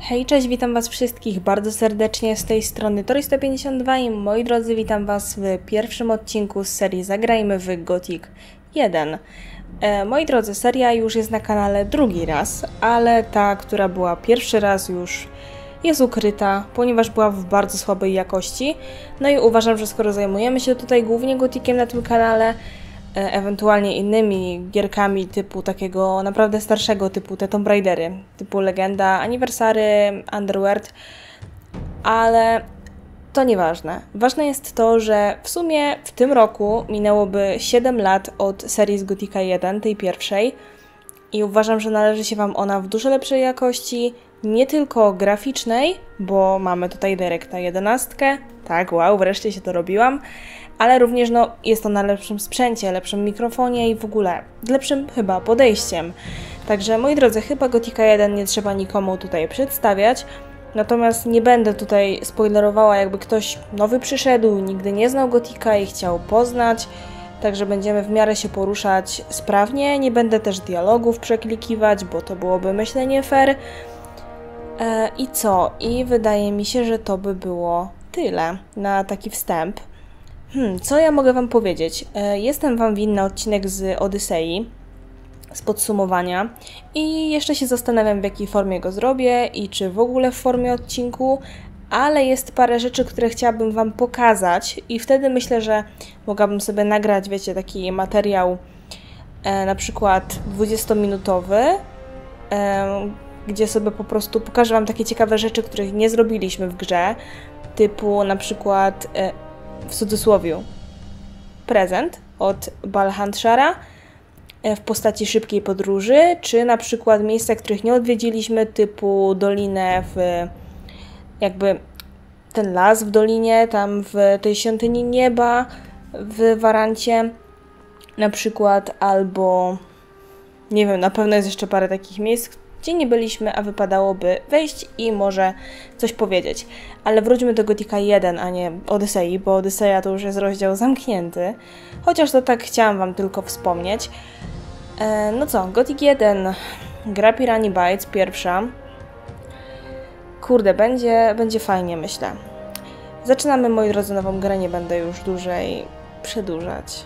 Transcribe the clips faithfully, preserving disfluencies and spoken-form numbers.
Hej, cześć, witam was wszystkich bardzo serdecznie z tej strony Tori sto pięćdziesiąt dwa i moi drodzy, witam was w pierwszym odcinku z serii Zagrajmy w Gothic jeden. E, moi drodzy, seria już jest na kanale drugi raz, ale ta, która była pierwszy raz, już jest ukryta, ponieważ była w bardzo słabej jakości. No i uważam, że skoro zajmujemy się tutaj głównie Gothiciem na tym kanale, e, ewentualnie innymi gierkami typu takiego naprawdę starszego typu te Tomb Raidery, typu Legenda, Anniversary, Underworld, ale to nieważne. Ważne jest to, że w sumie w tym roku minęłoby siedem lat od serii z Gothica jeden, tej pierwszej, i uważam, że należy się wam ona w dużo lepszej jakości, nie tylko graficznej, bo mamy tutaj Directa jedenaście, tak, wow, wreszcie się to robiłam, ale również no, jest to na lepszym sprzęcie, lepszym mikrofonie i w ogóle lepszym chyba podejściem. Także moi drodzy, chyba Gothica jeden nie trzeba nikomu tutaj przedstawiać, natomiast nie będę tutaj spoilerowała, jakby ktoś nowy przyszedł, nigdy nie znał Gothica i chciał poznać, także będziemy w miarę się poruszać sprawnie, nie będę też dialogów przeklikiwać, bo to byłoby, myślę, nie fair. E, I co? I wydaje mi się, że to by było tyle na taki wstęp. Hmm, co ja mogę wam powiedzieć? E, jestem wam winna odcinek z Odysei, z podsumowania, i jeszcze się zastanawiam, w jakiej formie go zrobię i czy w ogóle w formie odcinku, ale jest parę rzeczy, które chciałabym wam pokazać i wtedy myślę, że mogłabym sobie nagrać, wiecie, taki materiał e, na przykład dwudziestominutowy, e, gdzie sobie po prostu pokażę wam takie ciekawe rzeczy, których nie zrobiliśmy w grze, typu na przykład e, w cudzysłowiu prezent od Balhandshara w postaci szybkiej podróży, czy na przykład miejsca, których nie odwiedziliśmy, typu dolinę w jakby ten las w dolinie, tam w tej świątyni nieba w Warancie na przykład, albo nie wiem, na pewno jest jeszcze parę takich miejsc, gdzie nie byliśmy, a wypadałoby wejść i może coś powiedzieć. Ale wróćmy do Gothica jeden, a nie Odysei, bo Odyseja to już jest rozdział zamknięty. Chociaż to tak chciałam wam tylko wspomnieć. E, no co, Gothic jeden, gra Piranha Bytes, pierwsza. Kurde, będzie, będzie fajnie, myślę. Zaczynamy, moi drodzy, nową grę, nie będę już dłużej przedłużać.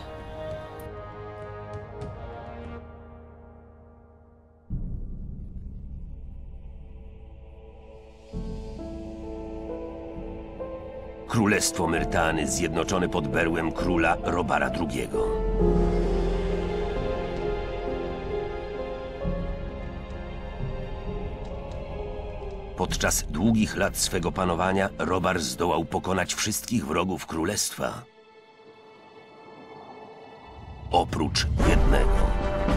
Królestwo Myrtany zjednoczone pod berłem króla Robara drugiego. Podczas długich lat swego panowania Robar zdołał pokonać wszystkich wrogów królestwa. Oprócz jednego.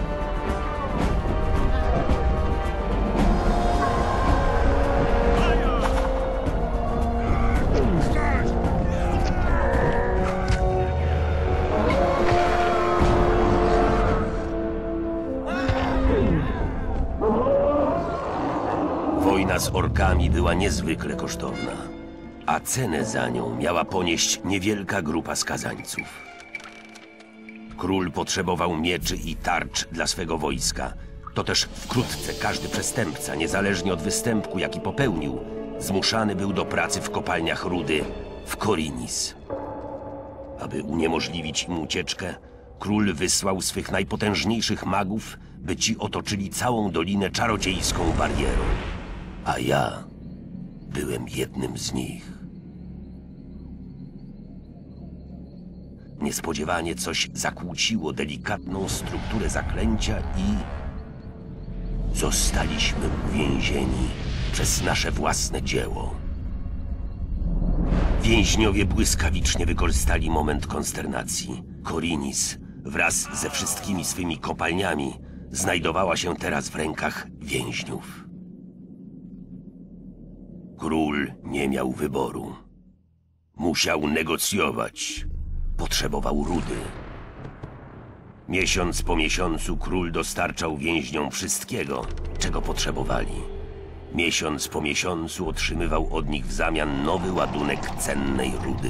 Wojna z orkami była niezwykle kosztowna, a cenę za nią miała ponieść niewielka grupa skazańców. Król potrzebował mieczy i tarcz dla swego wojska. To też wkrótce każdy przestępca, niezależnie od występku, jaki popełnił, zmuszany był do pracy w kopalniach rudy w Khorinis. Aby uniemożliwić im ucieczkę, król wysłał swych najpotężniejszych magów, by ci otoczyli całą dolinę czarodziejską barierą. A ja byłem jednym z nich. Niespodziewanie coś zakłóciło delikatną strukturę zaklęcia i zostaliśmy uwięzieni przez nasze własne dzieło. Więźniowie błyskawicznie wykorzystali moment konsternacji. Khorinis wraz ze wszystkimi swymi kopalniami znajdowała się teraz w rękach więźniów. Król nie miał wyboru. Musiał negocjować. Potrzebował rudy. Miesiąc po miesiącu król dostarczał więźniom wszystkiego, czego potrzebowali. Miesiąc po miesiącu otrzymywał od nich w zamian nowy ładunek cennej rudy.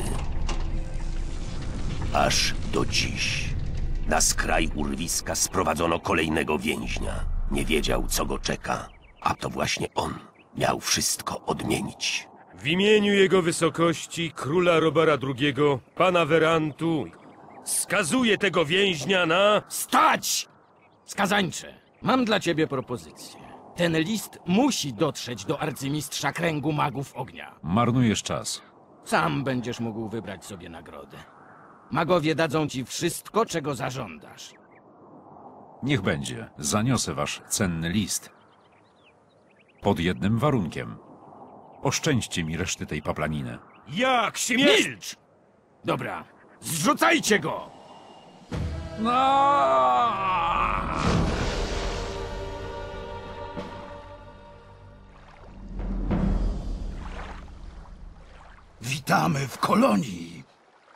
Aż do dziś. Na skraj urwiska sprowadzono kolejnego więźnia. Nie wiedział, co go czeka, a to właśnie on miał wszystko odmienić. W imieniu jego wysokości, króla Robara drugiego, pana Werantu, skazuję tego więźnia na... Stać! Skazańcze, mam dla ciebie propozycję. Ten list musi dotrzeć do arcymistrza kręgu magów ognia. Marnujesz czas. Sam będziesz mógł wybrać sobie nagrodę. Magowie dadzą ci wszystko, czego zażądasz. Niech będzie. Zaniosę wasz cenny list. Pod jednym warunkiem. Oszczędźcie mi reszty tej paplaniny. Jak śmiesz! Milcz! Dobra, zrzucajcie go! Witamy w kolonii.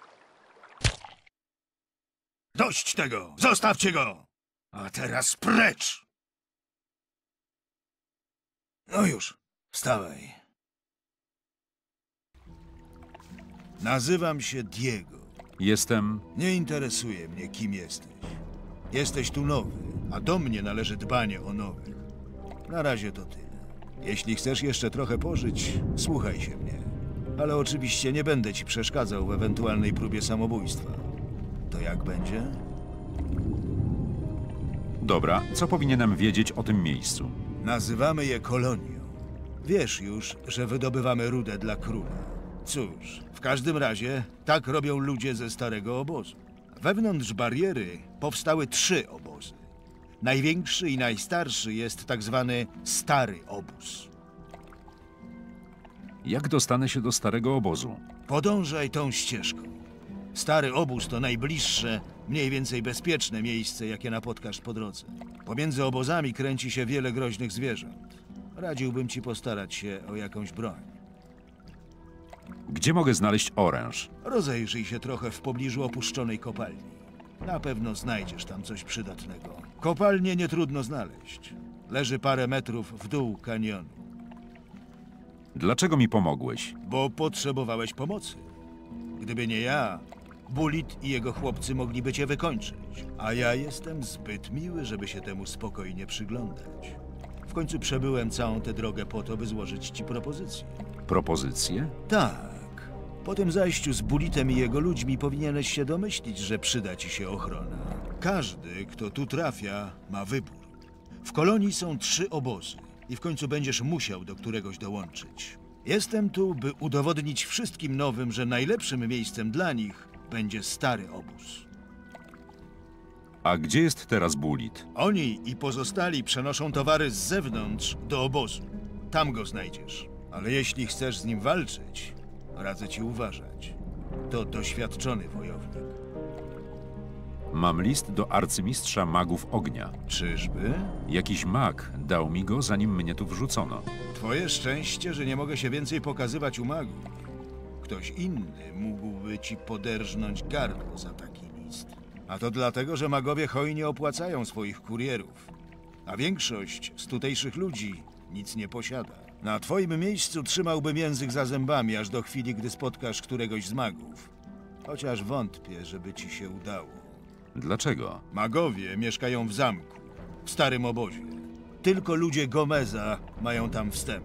Dość tego! Zostawcie go! A teraz precz! No już, wstawaj. Nazywam się Diego. Jestem... Nie interesuje mnie, kim jesteś. Jesteś tu nowy, a do mnie należy dbanie o nowych. Na razie to tyle. Jeśli chcesz jeszcze trochę pożyć, słuchaj się mnie. Ale oczywiście nie będę ci przeszkadzał w ewentualnej próbie samobójstwa. To jak będzie? Dobra, co powinienem wiedzieć o tym miejscu? Nazywamy je kolonią. Wiesz już, że wydobywamy rudę dla króla. Cóż, w każdym razie tak robią ludzie ze starego obozu. Wewnątrz bariery powstały trzy obozy. Największy i najstarszy jest tak zwany Stary Obóz. Jak dostanę się do starego obozu? Podążaj tą ścieżką. Stary Obóz to najbliższe, mniej więcej bezpieczne miejsce, jakie napotkasz po drodze. Pomiędzy obozami kręci się wiele groźnych zwierząt. Radziłbym ci postarać się o jakąś broń. Gdzie mogę znaleźć oręż? Rozejrzyj się trochę w pobliżu opuszczonej kopalni. Na pewno znajdziesz tam coś przydatnego. Kopalnię nie trudno znaleźć. Leży parę metrów w dół kanionu. Dlaczego mi pomogłeś? Bo potrzebowałeś pomocy. Gdyby nie ja, Bulit i jego chłopcy mogliby cię wykończyć. A ja jestem zbyt miły, żeby się temu spokojnie przyglądać. W końcu przebyłem całą tę drogę po to, by złożyć ci propozycję. Propozycje? Tak. Po tym zajściu z Bulitem i jego ludźmi powinieneś się domyślić, że przyda ci się ochrona. Każdy, kto tu trafia, ma wybór. W kolonii są trzy obozy i w końcu będziesz musiał do któregoś dołączyć. Jestem tu, by udowodnić wszystkim nowym, że najlepszym miejscem dla nich będzie Stary Obóz. A gdzie jest teraz Bulit? Oni i pozostali przenoszą towary z zewnątrz do obozu. Tam go znajdziesz. Ale jeśli chcesz z nim walczyć, radzę ci uważać. To doświadczony wojownik. Mam list do arcymistrza magów ognia. Czyżby? Jakiś mag dał mi go, zanim mnie tu wrzucono. Twoje szczęście, że nie mogę się więcej pokazywać u magów. Ktoś inny mógłby ci poderżnąć gardło za taki list. A to dlatego, że magowie hojnie opłacają swoich kurierów. A większość z tutejszych ludzi nic nie posiada. Na twoim miejscu trzymałbym język za zębami, aż do chwili, gdy spotkasz któregoś z magów. Chociaż wątpię, żeby ci się udało. Dlaczego? Magowie mieszkają w zamku, w starym obozie. Tylko ludzie Gomeza mają tam wstęp.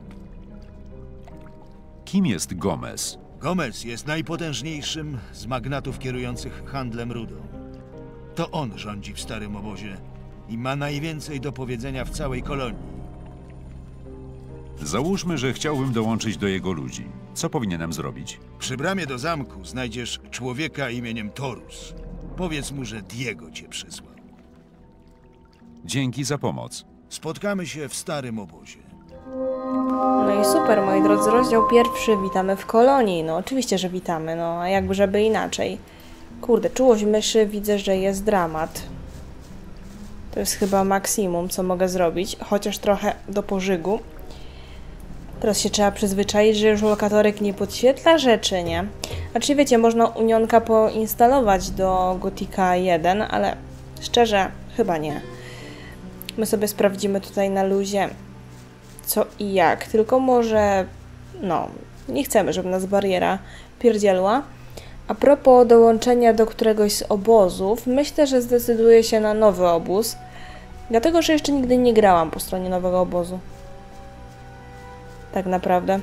Kim jest Gomez? Gomez jest najpotężniejszym z magnatów kierujących handlem rudą. To on rządzi w starym obozie i ma najwięcej do powiedzenia w całej kolonii. Załóżmy, że chciałbym dołączyć do jego ludzi. Co powinienem zrobić? Przy bramie do zamku znajdziesz człowieka imieniem Torus. Powiedz mu, że Diego cię przysłał. Dzięki za pomoc. Spotkamy się w starym obozie. No i super, moi drodzy, rozdział pierwszy, witamy w kolonii. No oczywiście, że witamy, no a jakby żeby inaczej. Kurde, czułość myszy, widzę, że jest dramat. To jest chyba maksimum, co mogę zrobić, chociaż trochę do pożygu. Teraz się trzeba przyzwyczaić, że już lokatorek nie podświetla rzeczy, nie? Znaczy wiecie, można Unionka poinstalować do Gotika jeden, ale szczerze, chyba nie. My sobie sprawdzimy tutaj na luzie co i jak, tylko może, no, nie chcemy, żeby nas bariera pierdzielła. A propos dołączenia do któregoś z obozów, myślę, że zdecyduję się na nowy obóz, dlatego, że jeszcze nigdy nie grałam po stronie nowego obozu. Tak naprawdę.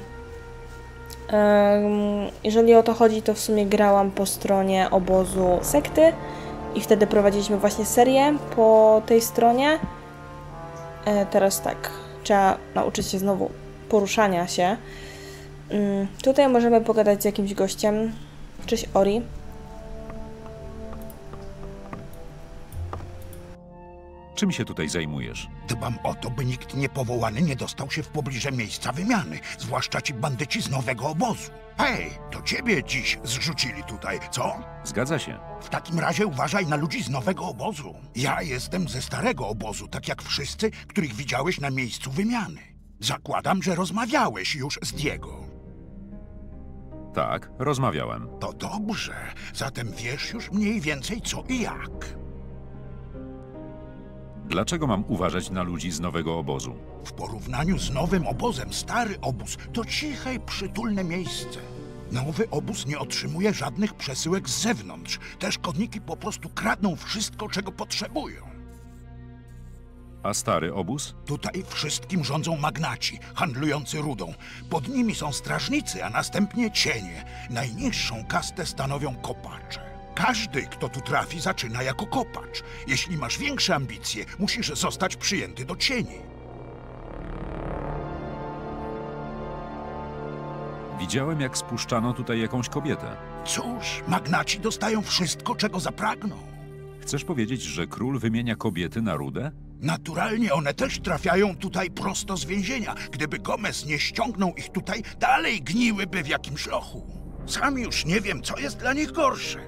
Jeżeli o to chodzi, to w sumie grałam po stronie obozu sekty i wtedy prowadziliśmy właśnie serię po tej stronie. Teraz tak, trzeba nauczyć się znowu poruszania się. Tutaj możemy pogadać z jakimś gościem. Cześć, Ori. Czym się tutaj zajmujesz? Dbam o to, by nikt niepowołany nie dostał się w pobliże miejsca wymiany, zwłaszcza ci bandyci z nowego obozu. Hej, to ciebie dziś zrzucili tutaj, co? Zgadza się. W takim razie uważaj na ludzi z nowego obozu. Ja jestem ze starego obozu, tak jak wszyscy, których widziałeś na miejscu wymiany. Zakładam, że rozmawiałeś już z Diego. Tak, rozmawiałem. To dobrze, zatem wiesz już mniej więcej co i jak. Dlaczego mam uważać na ludzi z nowego obozu? W porównaniu z nowym obozem, stary obóz to ciche i przytulne miejsce. Nowy obóz nie otrzymuje żadnych przesyłek z zewnątrz. Te szkodniki po prostu kradną wszystko, czego potrzebują. A stary obóz? Tutaj wszystkim rządzą magnaci, handlujący rudą. Pod nimi są strażnicy, a następnie cienie. Najniższą kastę stanowią kopacze. Każdy, kto tu trafi, zaczyna jako kopacz. Jeśli masz większe ambicje, musisz zostać przyjęty do cieni. Widziałem, jak spuszczano tutaj jakąś kobietę. Cóż, magnaci dostają wszystko, czego zapragną. Chcesz powiedzieć, że król wymienia kobiety na rudę? Naturalnie one też trafiają tutaj prosto z więzienia. Gdyby Gomez nie ściągnął ich tutaj, dalej gniłyby w jakimś lochu. Sam już nie wiem, co jest dla nich gorsze.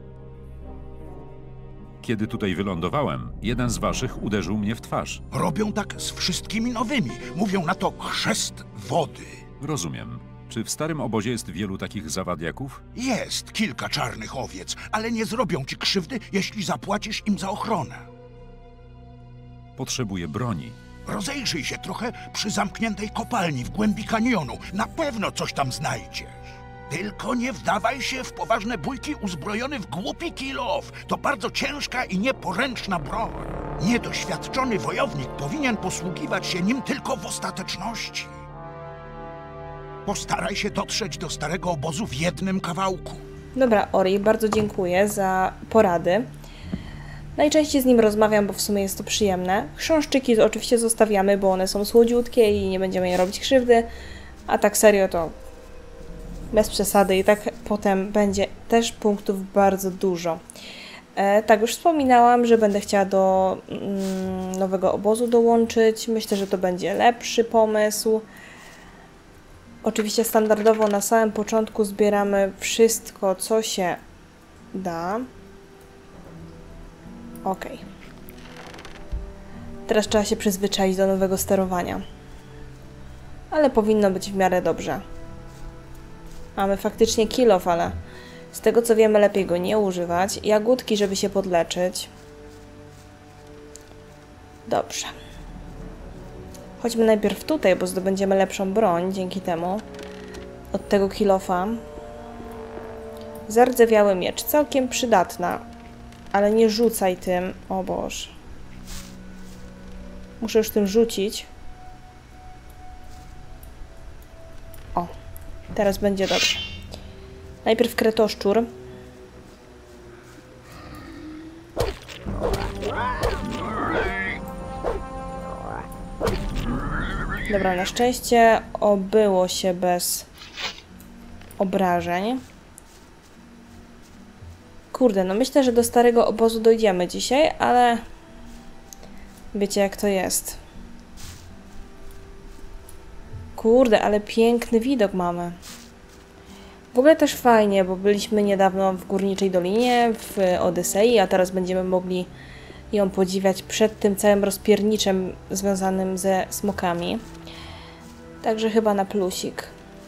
Kiedy tutaj wylądowałem, jeden z waszych uderzył mnie w twarz. Robią tak z wszystkimi nowymi. Mówią na to chrzest wody. Rozumiem. Czy w starym obozie jest wielu takich zawadiaków? Jest kilka czarnych owiec, ale nie zrobią ci krzywdy, jeśli zapłacisz im za ochronę. Potrzebuję broni. Rozejrzyj się trochę przy zamkniętej kopalni w głębi kanionu. Na pewno coś tam znajdziesz. Tylko nie wdawaj się w poważne bójki uzbrojony w głupi kill-off. To bardzo ciężka i nieporęczna broń. Niedoświadczony wojownik powinien posługiwać się nim tylko w ostateczności. Postaraj się dotrzeć do starego obozu w jednym kawałku. Dobra, Ori, bardzo dziękuję za porady. Najczęściej z nim rozmawiam, bo w sumie jest to przyjemne. Chrząszczyki oczywiście zostawiamy, bo one są słodziutkie i nie będziemy jej robić krzywdy. A tak serio to bez przesady i tak potem będzie też punktów bardzo dużo. E, tak, już wspominałam, że będę chciała do mm, nowego obozu dołączyć. Myślę, że to będzie lepszy pomysł. Oczywiście standardowo na samym początku zbieramy wszystko, co się da. Ok. Teraz trzeba się przyzwyczaić do nowego sterowania. Ale powinno być w miarę dobrze. Mamy faktycznie kill-off, ale z tego co wiemy, lepiej go nie używać. Jagódki, żeby się podleczyć. Dobrze. Chodźmy najpierw tutaj, bo zdobędziemy lepszą broń dzięki temu. Od tego kill-offa. Zardzewiały miecz. Całkiem przydatna. Ale nie rzucaj tym. O Boże. Muszę już tym rzucić. O. Teraz będzie dobrze. Najpierw kretoszczur. Dobra, na szczęście obyło się bez obrażeń. Kurde, no myślę, że do starego obozu dojdziemy dzisiaj, ale wiecie jak to jest. Kurde, ale piękny widok mamy. W ogóle też fajnie, bo byliśmy niedawno w Górniczej Dolinie, w Odysei, a teraz będziemy mogli ją podziwiać przed tym całym rozpierniczem związanym ze smokami. Także chyba na plusik.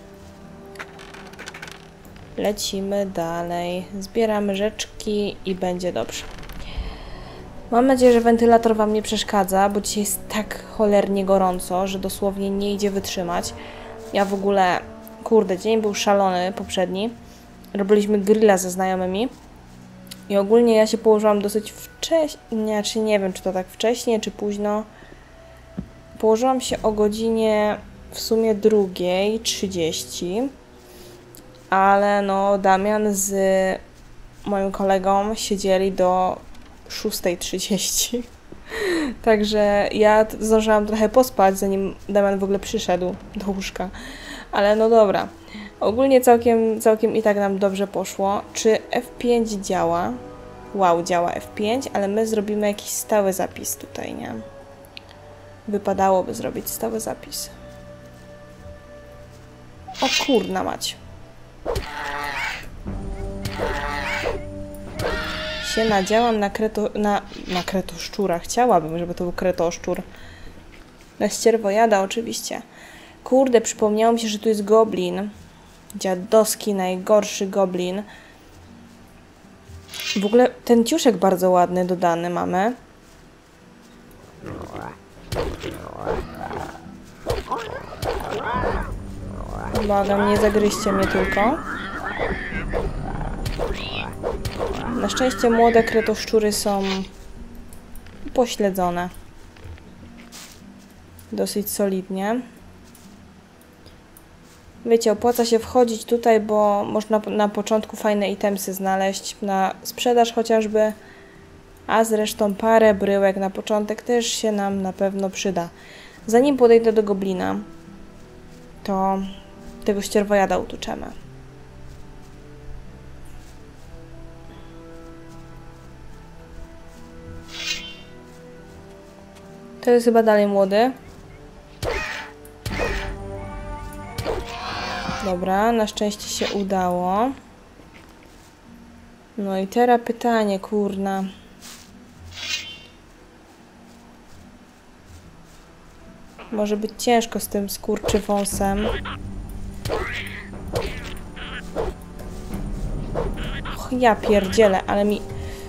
Lecimy dalej. Zbieramy rzeczki i będzie dobrze. Mam nadzieję, że wentylator Wam nie przeszkadza, bo dzisiaj jest tak cholernie gorąco, że dosłownie nie idzie wytrzymać. Ja w ogóle... Kurde, dzień był szalony poprzedni. Robiliśmy grilla ze znajomymi. I ogólnie ja się położyłam dosyć wcześnie, czy nie wiem, czy to tak wcześnie, czy późno. Położyłam się o godzinie w sumie drugiej trzydzieści, ale no Damian z moim kolegą siedzieli do szóstej trzydzieści. Także ja zdążyłam trochę pospać, zanim Damian w ogóle przyszedł do łóżka. Ale no dobra. Ogólnie całkiem, całkiem i tak nam dobrze poszło. Czy F pięć działa? Wow, działa F pięć, ale my zrobimy jakiś stały zapis tutaj, nie? Wypadałoby zrobić stały zapis. O kurna mać. Się nadziałam na kreto... na... na kretoszczura. Chciałabym, żeby to był kretoszczur. Na ścierwojada oczywiście. Kurde, przypomniało mi się, że tu jest goblin. Dziadowski, najgorszy goblin. W ogóle ten ciuszek bardzo ładny dodany mamy. Błagam, nie zagryźcie mnie tylko. Na szczęście młode kretoszczury są pośledzone. Dosyć solidnie. Wiecie, opłaca się wchodzić tutaj, bo można na początku fajne itemsy znaleźć, na sprzedaż chociażby, a zresztą parę bryłek na początek też się nam na pewno przyda. Zanim podejdę do goblina, to tego ścierwojada utuczemy. To jest chyba dalej młody. Dobra, na szczęście się udało. No i teraz pytanie, kurna. Może być ciężko z tym skurczywąsem. Och, ja pierdzielę, ale mi...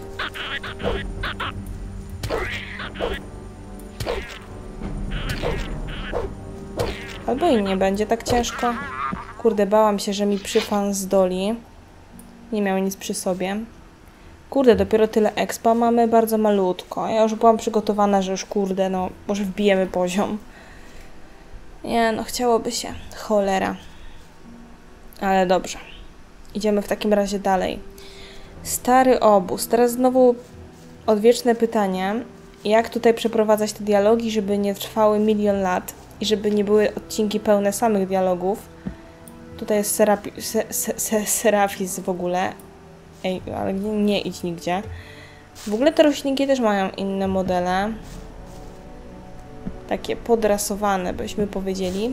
Albo i nie będzie tak ciężko. Kurde, bałam się, że mi przyfan zdoli. Nie miał nic przy sobie. Kurde, dopiero tyle expa mamy, bardzo malutko. Ja już byłam przygotowana, że już kurde, no może wbijemy poziom. Nie, no chciałoby się. Cholera. Ale dobrze. Idziemy w takim razie dalej. Stary obóz. Teraz znowu odwieczne pytanie. Jak tutaj przeprowadzać te dialogi, żeby nie trwały milion lat i żeby nie były odcinki pełne samych dialogów. Tutaj jest Serapi se se se Serafis w ogóle. Ej, ale nie, nie idź nigdzie. W ogóle te roślinki też mają inne modele. Takie podrasowane, byśmy powiedzieli.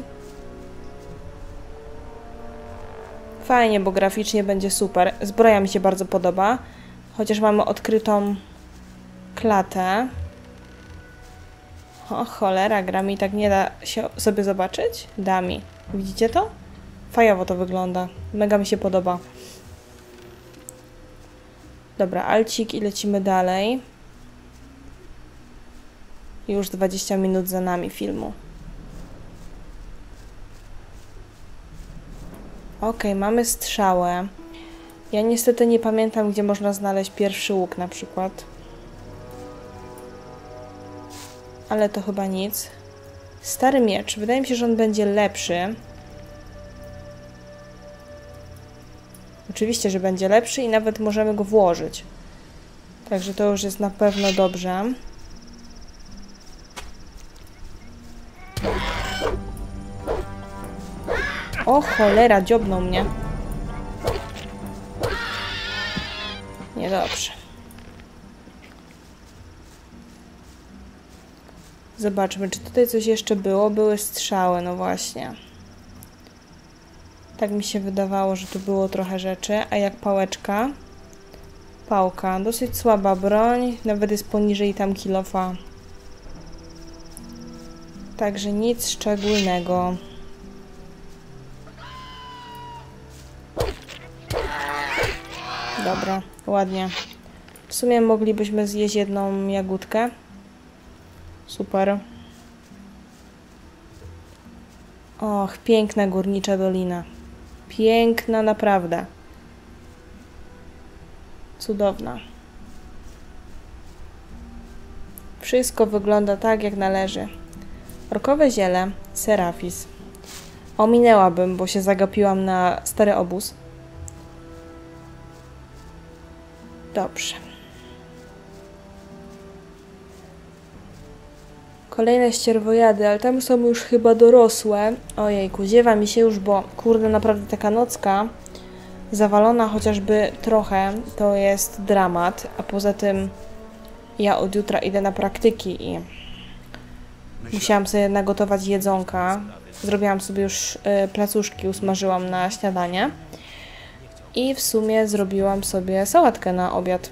Fajnie, bo graficznie będzie super. Zbroja mi się bardzo podoba. Chociaż mamy odkrytą klatę. O cholera, gra mi tak nie da się sobie zobaczyć? Da mi. Widzicie to? Fajowo to wygląda. Mega mi się podoba. Dobra, alcik i lecimy dalej. Już dwadzieścia minut za nami filmu. Ok, mamy strzałę. Ja niestety nie pamiętam, gdzie można znaleźć pierwszy łuk na przykład. Ale to chyba nic. Stary miecz. Wydaje mi się, że on będzie lepszy. Oczywiście, że będzie lepszy i nawet możemy go włożyć. Także to już jest na pewno dobrze. O cholera, dziobnął mnie. Niedobrze. Zobaczmy, czy tutaj coś jeszcze było. Były strzały, no właśnie. Tak mi się wydawało, że tu było trochę rzeczy. A jak pałeczka? Pałka. Dosyć słaba broń. Nawet jest poniżej tam kilofa. Także nic szczególnego. Dobra, ładnie. W sumie moglibyśmy zjeść jedną jagódkę. Super. Och, piękna górnicza dolina. Piękna naprawdę. Cudowna. Wszystko wygląda tak, jak należy. Orkowe ziele, Serafis. ominęłabym, bo się zagapiłam na stary obóz. Dobrze. Kolejne ścierwojady, ale tam są już chyba dorosłe. Ojejku, ziewa mi się już, bo kurde, naprawdę taka nocka zawalona chociażby trochę, to jest dramat. A poza tym ja od jutra idę na praktyki i musiałam sobie nagotować jedzonka. Zrobiłam sobie już y, placuszki, usmażyłam na śniadanie. I w sumie zrobiłam sobie sałatkę na obiad.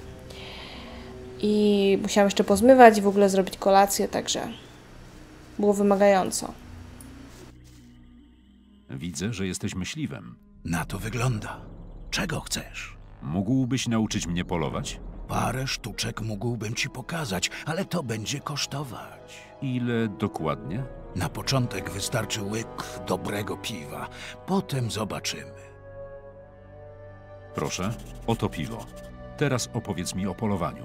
I musiałam jeszcze pozmywać i w ogóle zrobić kolację, także było wymagająco. Widzę, że jesteś myśliwym. Na to wygląda. Czego chcesz? Mógłbyś nauczyć mnie polować? Parę sztuczek mógłbym ci pokazać, ale to będzie kosztować. Ile dokładnie? Na początek wystarczy łyk dobrego piwa. Potem zobaczymy. Proszę, oto piwo. Teraz opowiedz mi o polowaniu.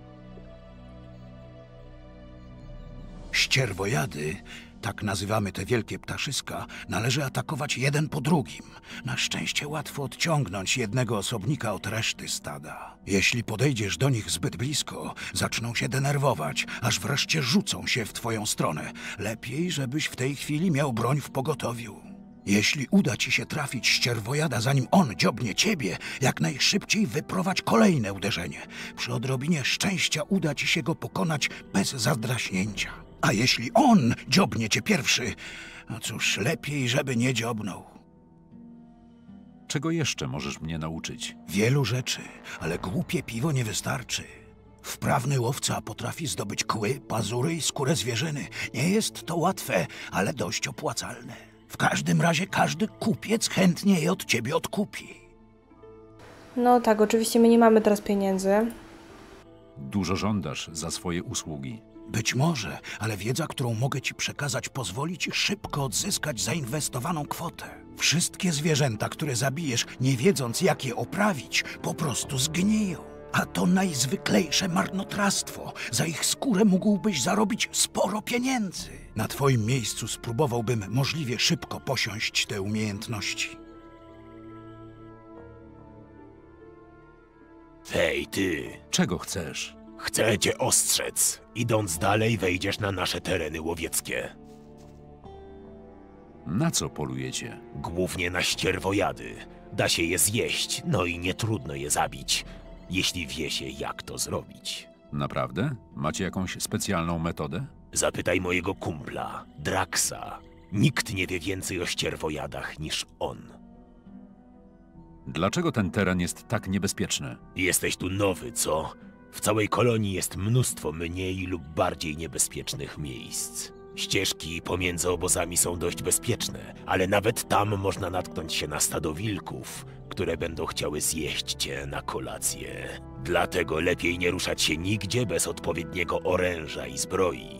Ścierwojady, tak nazywamy te wielkie ptaszyska, należy atakować jeden po drugim. Na szczęście łatwo odciągnąć jednego osobnika od reszty stada. Jeśli podejdziesz do nich zbyt blisko, zaczną się denerwować, aż wreszcie rzucą się w twoją stronę. Lepiej, żebyś w tej chwili miał broń w pogotowiu. Jeśli uda ci się trafić ścierwojada, zanim on dziobnie ciebie, jak najszybciej wyprowadź kolejne uderzenie. Przy odrobinie szczęścia uda ci się go pokonać bez zadraśnięcia. A jeśli on dziobnie cię pierwszy, no cóż, lepiej, żeby nie dziobnął. Czego jeszcze możesz mnie nauczyć? Wielu rzeczy, ale głupie piwo nie wystarczy. Wprawny łowca potrafi zdobyć kły, pazury i skórę zwierzyny. Nie jest to łatwe, ale dość opłacalne. W każdym razie każdy kupiec chętnie je od ciebie odkupi. No tak, oczywiście my nie mamy teraz pieniędzy. Dużo żądasz za swoje usługi. Być może, ale wiedza, którą mogę ci przekazać, pozwoli ci szybko odzyskać zainwestowaną kwotę. Wszystkie zwierzęta, które zabijesz, nie wiedząc jak je oprawić, po prostu zgniją. A to najzwyklejsze marnotrawstwo. Za ich skórę mógłbyś zarobić sporo pieniędzy. Na twoim miejscu spróbowałbym możliwie szybko posiąść te umiejętności. Hej, ty! Czego chcesz? Chcę cię ostrzec. Idąc dalej, wejdziesz na nasze tereny łowieckie. Na co polujecie? Głównie na ścierwojady. Da się je zjeść, no i nie trudno je zabić, jeśli wie się, jak to zrobić. Naprawdę? Macie jakąś specjalną metodę? Zapytaj mojego kumpla, Draxa. Nikt nie wie więcej o ścierwojadach niż on. Dlaczego ten teren jest tak niebezpieczny? Jesteś tu nowy, co? W całej kolonii jest mnóstwo mniej lub bardziej niebezpiecznych miejsc. Ścieżki pomiędzy obozami są dość bezpieczne, ale nawet tam można natknąć się na stado wilków, które będą chciały zjeść cię na kolację. Dlatego lepiej nie ruszać się nigdzie bez odpowiedniego oręża i zbroi.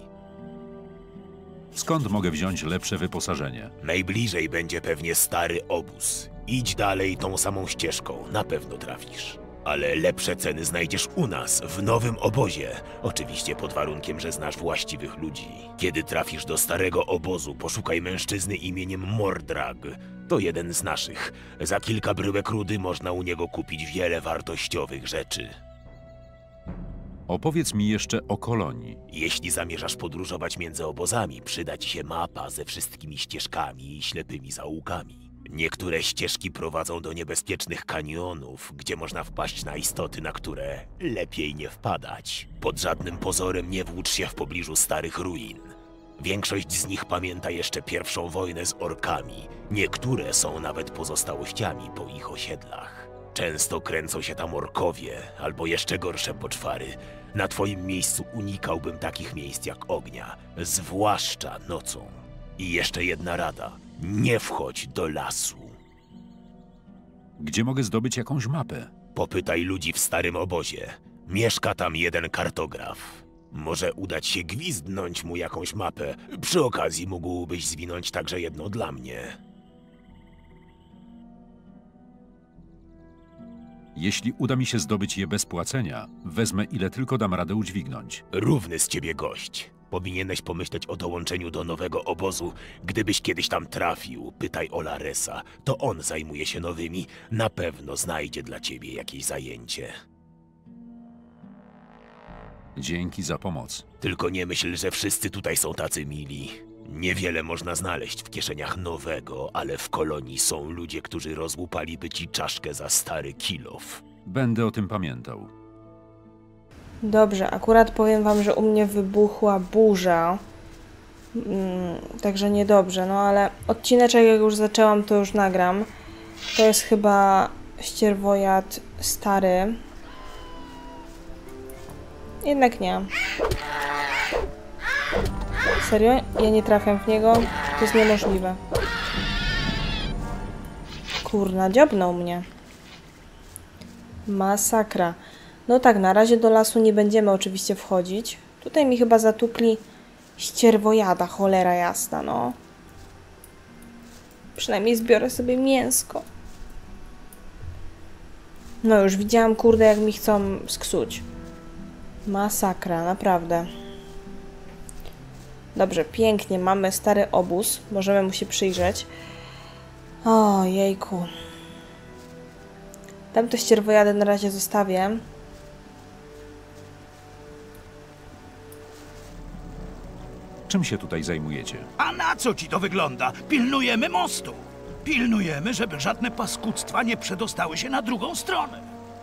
Skąd mogę wziąć lepsze wyposażenie? Najbliżej będzie pewnie stary obóz. Idź dalej tą samą ścieżką, na pewno trafisz. Ale lepsze ceny znajdziesz u nas, w nowym obozie. Oczywiście pod warunkiem, że znasz właściwych ludzi. Kiedy trafisz do starego obozu, poszukaj mężczyzny imieniem Mordrag. To jeden z naszych. Za kilka bryłek rudy można u niego kupić wiele wartościowych rzeczy. Opowiedz mi jeszcze o kolonii. Jeśli zamierzasz podróżować między obozami, przyda ci się mapa ze wszystkimi ścieżkami i ślepymi zaułkami. Niektóre ścieżki prowadzą do niebezpiecznych kanionów, gdzie można wpaść na istoty, na które lepiej nie wpadać. Pod żadnym pozorem nie włócz się w pobliżu starych ruin. Większość z nich pamięta jeszcze pierwszą wojnę z orkami. Niektóre są nawet pozostałościami po ich osiedlach. Często kręcą się tam orkowie, albo jeszcze gorsze poczwary. Na twoim miejscu unikałbym takich miejsc jak ognia, zwłaszcza nocą. I jeszcze jedna rada. Nie wchodź do lasu. Gdzie mogę zdobyć jakąś mapę? Popytaj ludzi w starym obozie. Mieszka tam jeden kartograf. Może udać się gwizdnąć mu jakąś mapę. Przy okazji mógłbyś zwinąć także jedno dla mnie. Jeśli uda mi się zdobyć je bez płacenia, wezmę ile tylko dam radę udźwignąć. Równy z ciebie gość. Powinieneś pomyśleć o dołączeniu do nowego obozu. Gdybyś kiedyś tam trafił, pytaj o Laresa. To on zajmuje się nowymi. Na pewno znajdzie dla ciebie jakieś zajęcie. Dzięki za pomoc. Tylko nie myśl, że wszyscy tutaj są tacy mili. Niewiele można znaleźć w kieszeniach nowego, ale w kolonii są ludzie, którzy rozłupaliby ci czaszkę za stary kilof. Będę o tym pamiętał. Dobrze, akurat powiem wam, że u mnie wybuchła burza. Mm, także niedobrze, no ale odcineczek jak już zaczęłam, to już nagram. To jest chyba ścierwojad stary. Jednak nie. Serio? Ja nie trafiam w niego? To jest niemożliwe. Kurna, dziobnął mnie. Masakra. No tak, na razie do lasu nie będziemy oczywiście wchodzić. Tutaj mi chyba zatukli ścierwojada, cholera jasna, no. Przynajmniej zbiorę sobie mięsko. No już widziałam, kurde, jak mi chcą sksuć. Masakra, naprawdę. Dobrze, pięknie, mamy stary obóz. Możemy mu się przyjrzeć. O, jejku. Tamte ścierwojady na razie zostawię. Czym się tutaj zajmujecie? A na co ci to wygląda? Pilnujemy mostu. Pilnujemy, żeby żadne paskudztwa nie przedostały się na drugą stronę.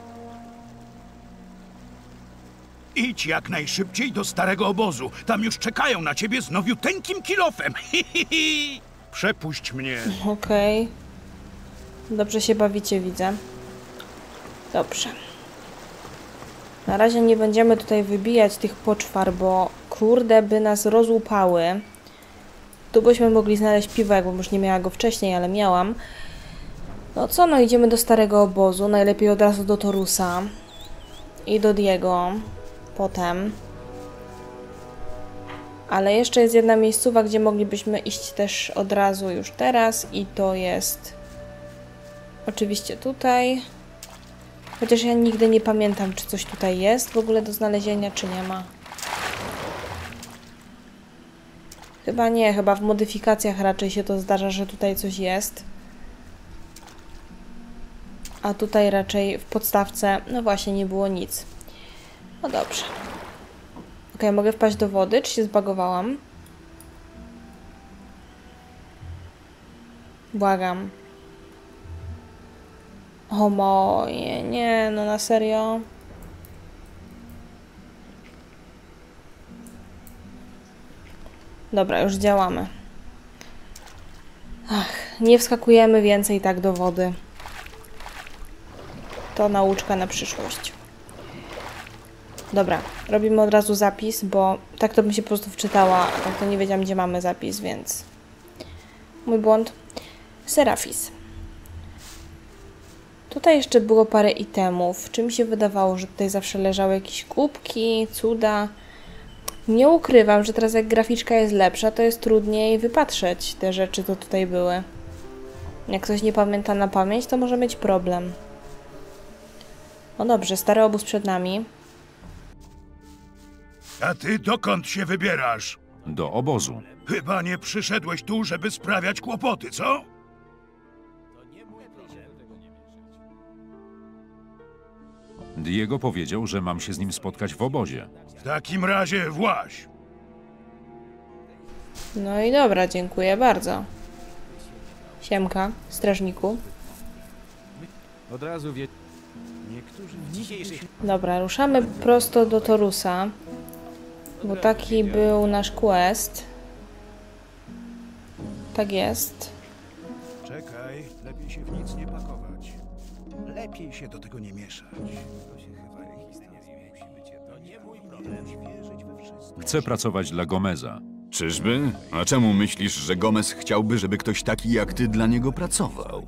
Idź jak najszybciej do starego obozu. Tam już czekają na ciebie z nowiuteńkim kilofem. Przepuść mnie. Okej. Okay. Dobrze się bawicie, widzę. Dobrze. Na razie nie będziemy tutaj wybijać tych poczwar, bo kurde by nas rozłupały. Tu byśmy mogli znaleźć piwo, jakbym już nie miała go wcześniej, ale miałam. No co, no idziemy do starego obozu. Najlepiej od razu do Torusa. I do Diego. Potem. Ale jeszcze jest jedna miejscowa, gdzie moglibyśmy iść też od razu już teraz. I to jest oczywiście tutaj. Chociaż ja nigdy nie pamiętam, czy coś tutaj jest w ogóle do znalezienia, czy nie ma. Chyba nie, chyba w modyfikacjach raczej się to zdarza, że tutaj coś jest. A tutaj raczej w podstawce, no właśnie, nie było nic. No dobrze. Ok, mogę wpaść do wody, czy się zbagowałam? Błagam. O moje, nie, no na serio. Dobra, już działamy. Ach, nie wskakujemy więcej tak do wody. To nauczka na przyszłość. Dobra, robimy od razu zapis, bo tak to bym się po prostu wczytała, a tak to nie wiedziałam, gdzie mamy zapis, więc... Mój błąd. Serafis. Tutaj jeszcze było parę itemów. Czy mi się wydawało, że tutaj zawsze leżały jakieś kubki, cuda. Nie ukrywam, że teraz jak graficzka jest lepsza, to jest trudniej wypatrzeć te rzeczy, co tutaj były. Jak ktoś nie pamięta na pamięć, to może mieć problem. No dobrze, stary obóz przed nami. A ty dokąd się wybierasz? Do obozu. Chyba nie przyszedłeś tu, żeby sprawiać kłopoty, co? Diego powiedział, że mam się z nim spotkać w obozie. W takim razie właź. No i dobra, dziękuję bardzo. Siemka, strażniku. Od razu wie... Niektórzy w dzisiejszych... Dobra, ruszamy prosto do Torusa. Bo taki był nasz quest. Tak jest. Czekaj, lepiej się w nic nie pakować. Lepiej się do tego nie mieszać. To się chyba to nie mój problem. Wierzyć we wszystko. Chcę pracować dla Gomeza. Czyżby? A czemu myślisz, że Gomez chciałby, żeby ktoś taki jak ty dla niego pracował?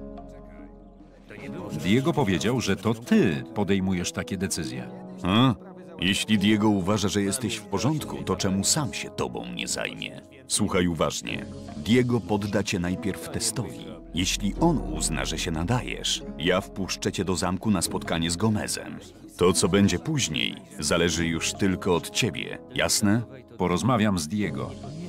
Diego powiedział, że to ty podejmujesz takie decyzje. A? Jeśli Diego uważa, że jesteś w porządku, to czemu sam się tobą nie zajmie? Słuchaj uważnie. Diego podda cię najpierw testowi. Jeśli on uzna, że się nadajesz, ja wpuszczę cię do zamku na spotkanie z Gomezem. To, co będzie później, zależy już tylko od ciebie, jasne? Porozmawiam z Diego.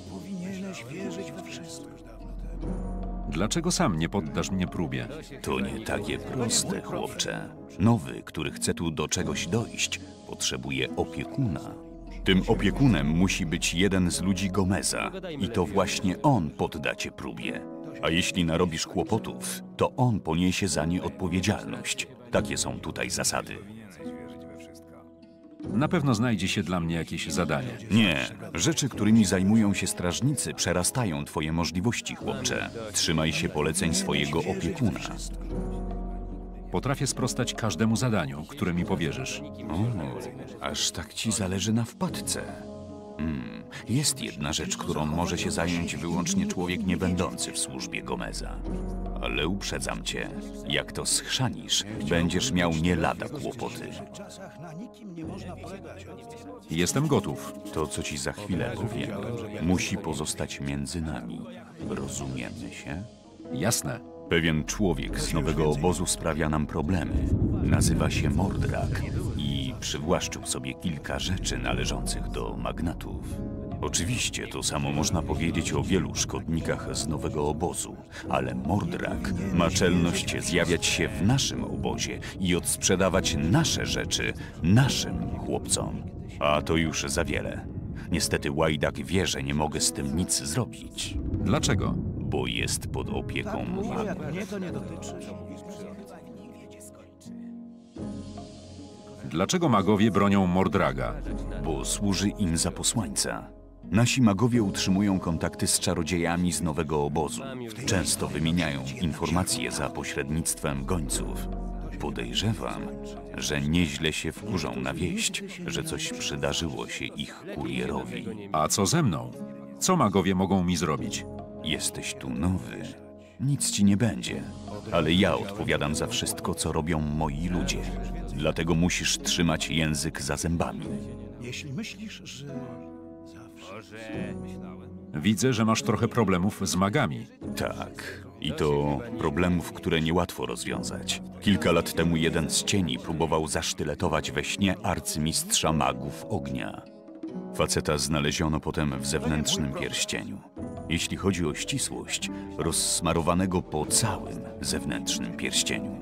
Dlaczego sam nie poddasz mnie próbie? To nie takie proste, chłopcze. Nowy, który chce tu do czegoś dojść, potrzebuje opiekuna. Tym opiekunem musi być jeden z ludzi Gomeza i to właśnie on podda cię próbie. A jeśli narobisz kłopotów, to on poniesie za nie odpowiedzialność. Takie są tutaj zasady. Na pewno znajdzie się dla mnie jakieś zadanie. Nie, rzeczy, którymi zajmują się strażnicy, przerastają twoje możliwości, chłopcze. Trzymaj się poleceń swojego opiekuna. Potrafię sprostać każdemu zadaniu, które mi powierzysz. O, aż tak ci zależy na wpadce. Hmm, jest jedna rzecz, którą może się zająć wyłącznie człowiek niebędący w służbie Gomeza. Ale uprzedzam cię, jak to schrzanisz, będziesz miał nie lada kłopoty. Jestem gotów. To, co ci za chwilę powiem, musi pozostać między nami. Rozumiemy się? Jasne. Pewien człowiek z nowego obozu sprawia nam problemy. Nazywa się Mordrak i przywłaszczył sobie kilka rzeczy należących do magnatów. Oczywiście to samo można powiedzieć o wielu szkodnikach z nowego obozu, ale Mordrak ma czelność zjawiać się w naszym obozie i odsprzedawać nasze rzeczy naszym chłopcom. A to już za wiele. Niestety Łajdak wie, że nie mogę z tym nic zrobić. Dlaczego? Bo jest pod opieką magów. Dlaczego magowie bronią Mordraga? Bo służy im za posłańca. Nasi magowie utrzymują kontakty z czarodziejami z nowego obozu. Często wymieniają informacje za pośrednictwem gońców. Podejrzewam, że nieźle się wkurzą na wieść, że coś przydarzyło się ich kurierowi. A co ze mną? Co magowie mogą mi zrobić? Jesteś tu nowy. Nic ci nie będzie. Ale ja odpowiadam za wszystko, co robią moi ludzie. Dlatego musisz trzymać język za zębami. Jeśli myślisz, że... Widzę, że masz trochę problemów z magami. Tak. I to problemów, które niełatwo rozwiązać. Kilka lat temu jeden z cieni próbował zasztyletować we śnie arcymistrza magów ognia. Faceta znaleziono potem w zewnętrznym pierścieniu. Jeśli chodzi o ścisłość, rozsmarowanego po całym zewnętrznym pierścieniu.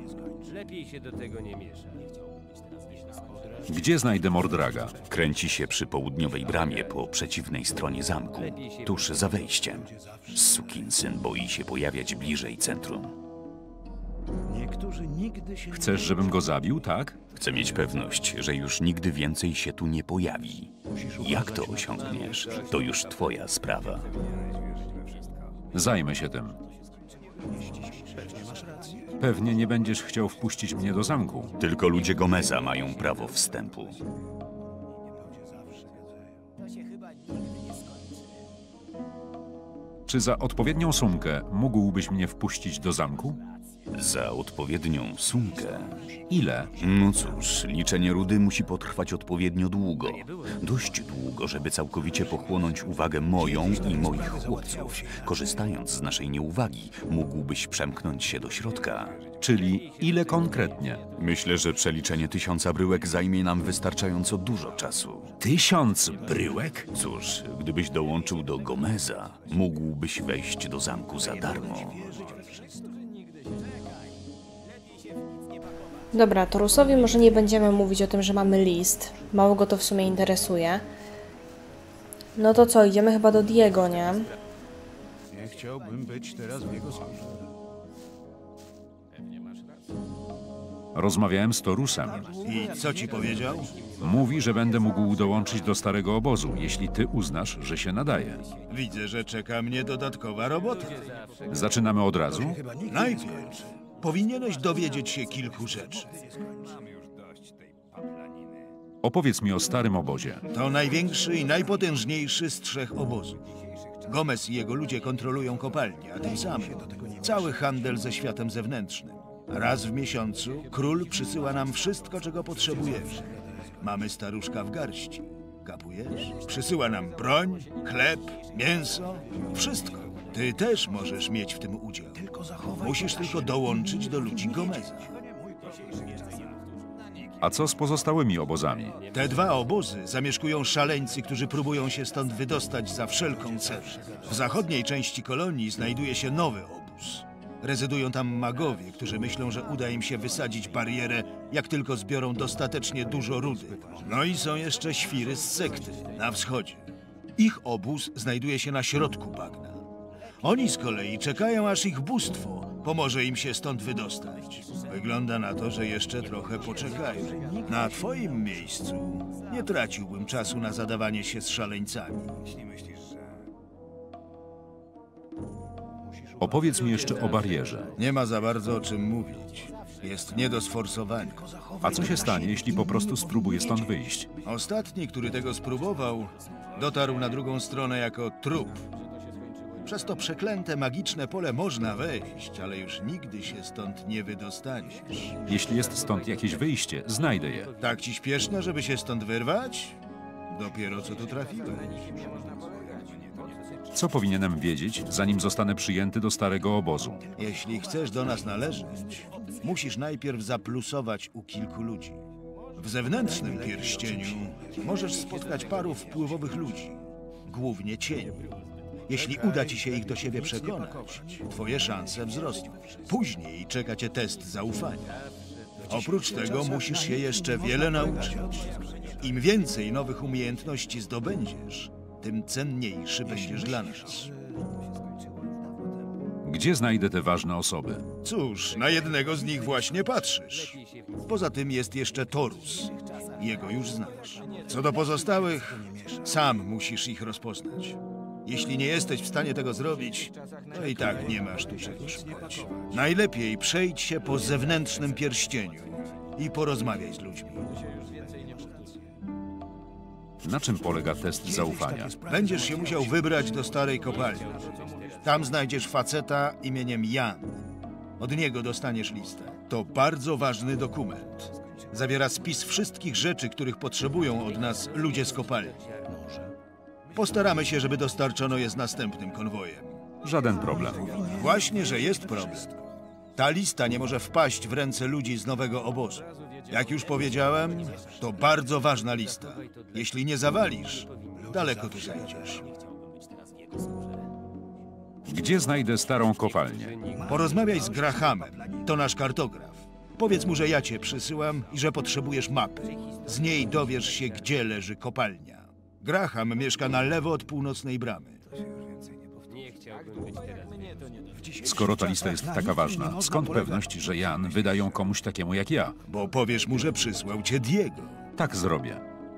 Gdzie znajdę Mordraga? Kręci się przy południowej bramie po przeciwnej stronie zamku, tuż za wejściem. Sukinsyn boi się pojawiać bliżej centrum. Chcesz, żebym go zabił, tak? Chcę mieć pewność, że już nigdy więcej się tu nie pojawi. Jak to osiągniesz, to już twoja sprawa. Zajmę się tym. Pewnie nie będziesz chciał wpuścić mnie do zamku. Tylko ludzie Gomeza mają prawo wstępu. Czy za odpowiednią sumkę mógłbyś mnie wpuścić do zamku? Za odpowiednią sumkę? Ile? No cóż, liczenie rudy musi potrwać odpowiednio długo. Dość długo, żeby całkowicie pochłonąć uwagę moją i moich chłopców. Korzystając z naszej nieuwagi, mógłbyś przemknąć się do środka. Czyli ile konkretnie? Myślę, że przeliczenie tysiąca bryłek zajmie nam wystarczająco dużo czasu. Tysiąc bryłek? Cóż, gdybyś dołączył do Gomeza, mógłbyś wejść do zamku za darmo. Dobra, Torusowi może nie będziemy mówić o tym, że mamy list. Mało go to w sumie interesuje. No to co, idziemy chyba do Diego, nie? Nie chciałbym być teraz w jego służbie. Rozmawiałem z Torusem. I co ci powiedział? Mówi, że będę mógł dołączyć do starego obozu, jeśli ty uznasz, że się nadaje. Widzę, że czeka mnie dodatkowa robota. Zaczynamy od razu? Najpierw powinieneś dowiedzieć się kilku rzeczy. Opowiedz mi o starym obozie. To największy i najpotężniejszy z trzech obozów. Gomez i jego ludzie kontrolują kopalnię, a tym samym cały handel ze światem zewnętrznym. Raz w miesiącu król przysyła nam wszystko, czego potrzebujemy. Mamy staruszka w garści. Kapujesz? Przysyła nam broń, chleb, mięso, wszystko. Ty też możesz mieć w tym udział. Musisz tylko dołączyć do ludzi Gomeza. A co z pozostałymi obozami? Te dwa obozy zamieszkują szaleńcy, którzy próbują się stąd wydostać za wszelką cenę. W zachodniej części kolonii znajduje się nowy obóz. Rezydują tam magowie, którzy myślą, że uda im się wysadzić barierę, jak tylko zbiorą dostatecznie dużo rudy. No i są jeszcze świry z sekty na wschodzie. Ich obóz znajduje się na środku bagna. Oni z kolei czekają, aż ich bóstwo pomoże im się stąd wydostać. Wygląda na to, że jeszcze trochę poczekają. Na twoim miejscu nie traciłbym czasu na zadawanie się z szaleńcami. Opowiedz mi jeszcze o barierze. Nie ma za bardzo o czym mówić. Jest nie do sforsowania. A co się stanie, jeśli po prostu spróbuję stąd wyjść? Ostatni, który tego spróbował, dotarł na drugą stronę jako trup. Przez to przeklęte magiczne pole można wejść, ale już nigdy się stąd nie wydostaniesz. Jeśli jest stąd jakieś wyjście, znajdę je. Tak ci śpieszno, żeby się stąd wyrwać? Dopiero co tu trafiłeś. Co powinienem wiedzieć, zanim zostanę przyjęty do starego obozu? Jeśli chcesz do nas należeć, musisz najpierw zaplusować u kilku ludzi. W zewnętrznym pierścieniu możesz spotkać paru wpływowych ludzi, głównie cieni. Jeśli uda ci się ich do siebie przekonać, twoje szanse wzrosną. Później czeka cię test zaufania. Oprócz tego musisz się jeszcze wiele nauczyć. Im więcej nowych umiejętności zdobędziesz, tym cenniejszy będziesz dla nas. Gdzie znajdę te ważne osoby? Cóż, na jednego z nich właśnie patrzysz. Poza tym jest jeszcze Torus. Jego już znasz. Co do pozostałych, sam musisz ich rozpoznać. Jeśli nie jesteś w stanie tego zrobić, to i tak nie masz tu czego szukać. Najlepiej przejdź się po zewnętrznym pierścieniu i porozmawiaj z ludźmi. Na czym polega test zaufania? Będziesz się musiał wybrać do starej kopalni. Tam znajdziesz faceta imieniem Jan. Od niego dostaniesz listę. To bardzo ważny dokument. Zawiera spis wszystkich rzeczy, których potrzebują od nas ludzie z kopalni. Postaramy się, żeby dostarczono je z następnym konwojem. Żaden problem. Właśnie, że jest problem. Ta lista nie może wpaść w ręce ludzi z nowego obozu. Jak już powiedziałem, to bardzo ważna lista. Jeśli nie zawalisz, daleko tu zajdziesz. Gdzie znajdę starą kopalnię? Porozmawiaj z Grahamem, to nasz kartograf. Powiedz mu, że ja cię przysyłam i że potrzebujesz mapy. Z niej dowiesz się, gdzie leży kopalnia. Graham mieszka na lewo od północnej bramy. Skoro ta lista jest taka ważna, skąd pewność, że Jan wyda ją komuś takiemu jak ja? Bo powiesz mu, że przysłał cię Diego. Tak zrobię.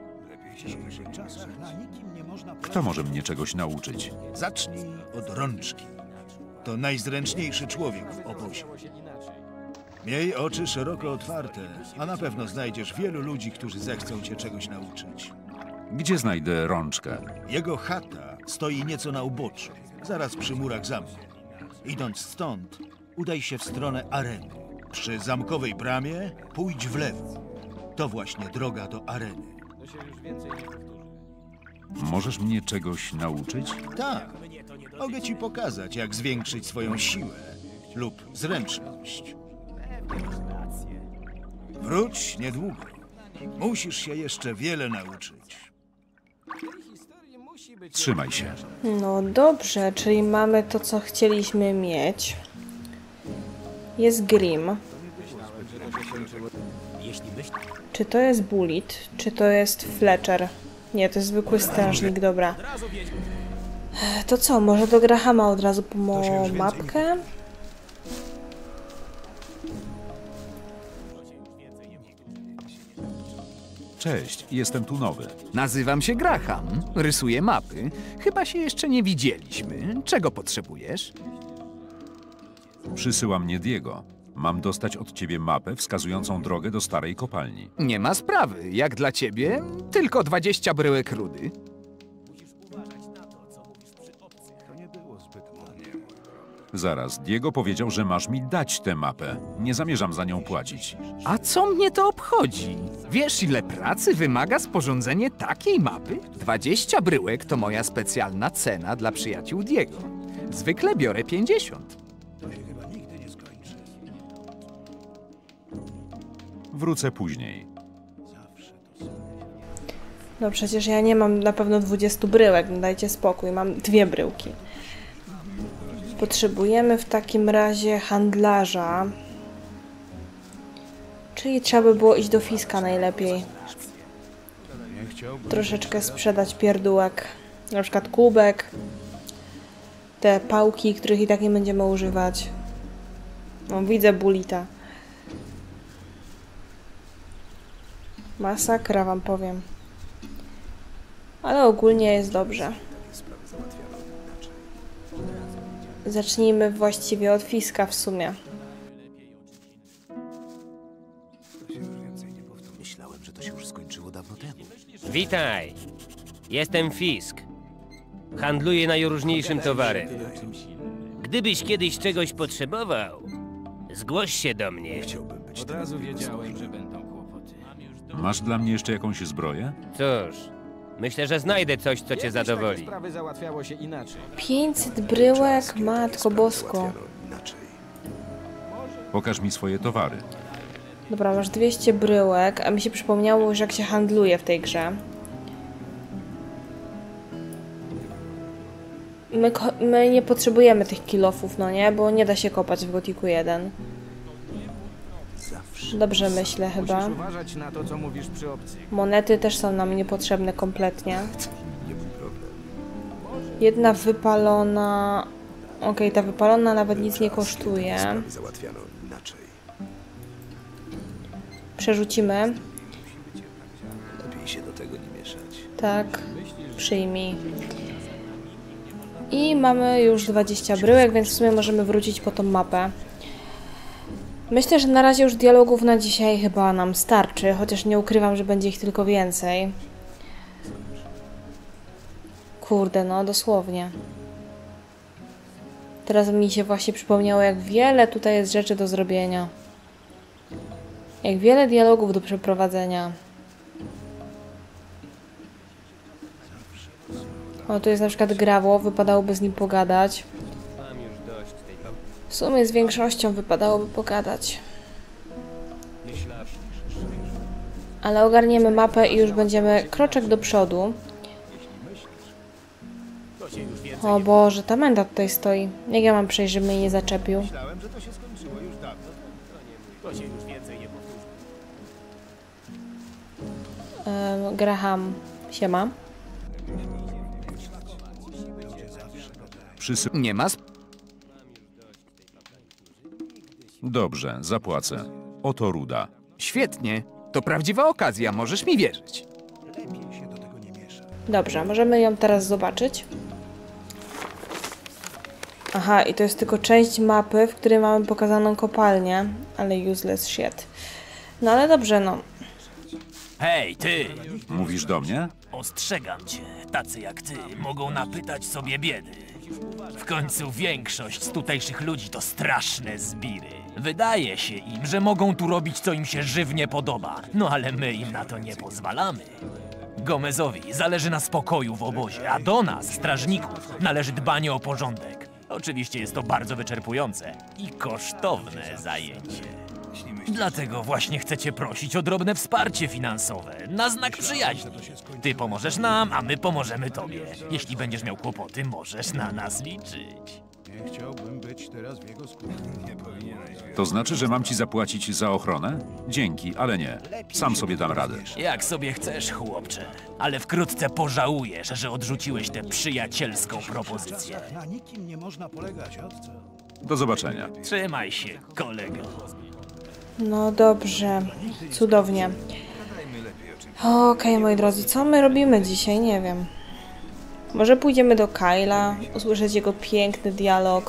Kto może mnie czegoś nauczyć? Zacznij od rączki. To najzręczniejszy człowiek w obozie. Miej oczy szeroko otwarte, a na pewno znajdziesz wielu ludzi, którzy zechcą cię czegoś nauczyć. Gdzie znajdę rączkę? Jego chata stoi nieco na uboczu, zaraz przy murach zamku. Idąc stąd, udaj się w stronę areny. Przy zamkowej bramie pójdź w lewo. To właśnie droga do areny. Możesz mnie czegoś nauczyć? Tak, mogę ci pokazać, jak zwiększyć swoją siłę lub zręczność. Wróć niedługo. Musisz się jeszcze wiele nauczyć. Trzymaj się. No dobrze, czyli mamy to, co chcieliśmy mieć. Jest Grim. Czy to jest Bullet? Czy to jest Fletcher? Nie, to jest zwykły strażnik, dobra. To co, może do Grahama od razu po mo mapkę? Cześć, jestem tu nowy. Nazywam się Graham, rysuję mapy. Chyba się jeszcze nie widzieliśmy. Czego potrzebujesz? Przysyła mnie Diego. Mam dostać od ciebie mapę wskazującą drogę do starej kopalni. Nie ma sprawy. Jak dla ciebie, tylko dwadzieścia bryłek rudy. Zaraz, Diego powiedział, że masz mi dać tę mapę. Nie zamierzam za nią płacić. A co mnie to obchodzi? Wiesz, ile pracy wymaga sporządzenie takiej mapy? dwadzieścia bryłek to moja specjalna cena dla przyjaciół Diego. Zwykle biorę pięćdziesiąt. Wrócę później. No przecież ja nie mam na pewno dwudziestu bryłek, no dajcie spokój, mam dwie bryłki. Potrzebujemy w takim razie handlarza. Czyli trzeba by było iść do Fiska najlepiej. Troszeczkę sprzedać pierdółek. Na przykład kubek. Te pałki, których i tak nie będziemy używać. No, widzę bulita. Masakra, wam powiem. Ale ogólnie jest dobrze. Zacznijmy właściwie od Fiska w sumie. Myślałem, że to się już skończyło dawno temu. Witaj! Jestem Fisk. Handluję najróżniejszym towarem. Gdybyś kiedyś czegoś potrzebował, zgłoś się do mnie. Od razu wiedziałem, że będą kłopoty. Masz dla mnie jeszcze jakąś zbroję? Cóż, myślę, że znajdę coś, co cię zadowoli. Sprawy załatwiało się inaczej. pięćset bryłek, matko bosko. Pokaż mi swoje towary. Dobra, masz dwieście bryłek, a mi się przypomniało już, jak się handluje w tej grze. My, my nie potrzebujemy tych kilofów, no nie? Bo nie da się kopać w Gothicu jeden. Dobrze myślę chyba. Musisz uważać na to, co mówisz przy obcych. Monety też są nam niepotrzebne kompletnie. Jedna wypalona... Okej, okay, ta wypalona nawet nic nie kosztuje. Przerzucimy. Lepiej się do tego nie mieszać. Tak, przyjmij. I mamy już dwadzieścia bryłek, więc w sumie możemy wrócić po tą mapę. Myślę, że na razie już dialogów na dzisiaj chyba nam starczy, chociaż nie ukrywam, że będzie ich tylko więcej. Kurde, no dosłownie. Teraz mi się właśnie przypomniało, jak wiele tutaj jest rzeczy do zrobienia. Jak wiele dialogów do przeprowadzenia. O, tu jest na przykład Grawo, wypadałoby z nim pogadać. W sumie z większością wypadałoby pogadać. Ale ogarniemy mapę i już będziemy kroczek do przodu. O Boże, ta menda tutaj stoi. Jak ja mam przejść, żeby mnie nie zaczepił? Myślałem, że to się skończyło już dawno. To się już więcej nie powtórzy. Ehm, Graham, siema. Przysy... Nie ma. Sp- Dobrze, zapłacę. Oto ruda. Świetnie. To prawdziwa okazja, możesz mi wierzyć. Dobrze, możemy ją teraz zobaczyć. Aha, i to jest tylko część mapy, w której mamy pokazaną kopalnię. Ale useless shit. No ale dobrze, no. Hej, ty! Mówisz do mnie? Ostrzegam cię, tacy jak ty mogą napytać sobie biedy. W końcu większość z tutejszych ludzi to straszne zbiry. Wydaje się im, że mogą tu robić, co im się żywnie podoba, no ale my im na to nie pozwalamy. Gomezowi zależy na spokoju w obozie, a do nas, strażników, należy dbanie o porządek. Oczywiście jest to bardzo wyczerpujące i kosztowne zajęcie. Dlatego właśnie chcecie prosić o drobne wsparcie finansowe, na znak przyjaźni. Ty pomożesz nam, a my pomożemy tobie. Jeśli będziesz miał kłopoty, możesz na nas liczyć. Nie chciałbym być teraz w jego skórze. Nie powinieneś. To znaczy, że mam ci zapłacić za ochronę? Dzięki, ale nie. Sam sobie dam radę. Jak sobie chcesz, chłopcze, ale wkrótce pożałujesz, że odrzuciłeś tę przyjacielską propozycję. Na nikim nie można polegać, odco. Do zobaczenia. Trzymaj się, kolego. No dobrze, cudownie. Okej, okay, moi drodzy, co my robimy dzisiaj? Nie wiem. Może pójdziemy do Kyla, usłyszeć jego piękny dialog.